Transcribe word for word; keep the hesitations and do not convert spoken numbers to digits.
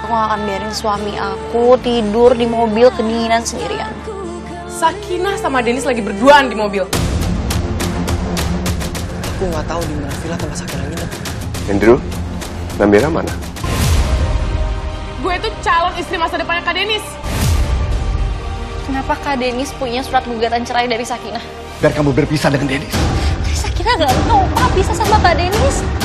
Aku gak akan biarin suami aku tidur di mobil kedinginan sendirian. Sakinah sama Dennis lagi berduaan di mobil. Aku nggak tahu di mana villa tempat Sakinah nginep. Andrew, Nabila mana? Gue itu calon istri masa depannya Kak Dennis. Kenapa Kak Dennis punya surat gugatan cerai dari Sakinah? Biar kamu berpisah dengan Dennis. Sakinah gak mau Pak pisah sama Kak Dennis.